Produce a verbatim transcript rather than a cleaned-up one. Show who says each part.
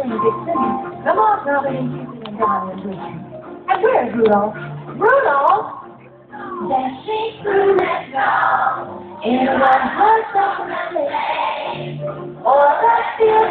Speaker 1: in the big city. Come on, Robin and Cupid and Donnie and Richie. And where's Rudolph? Rudolph! Dashing through that snow in one horse open sleigh. Oh, that feels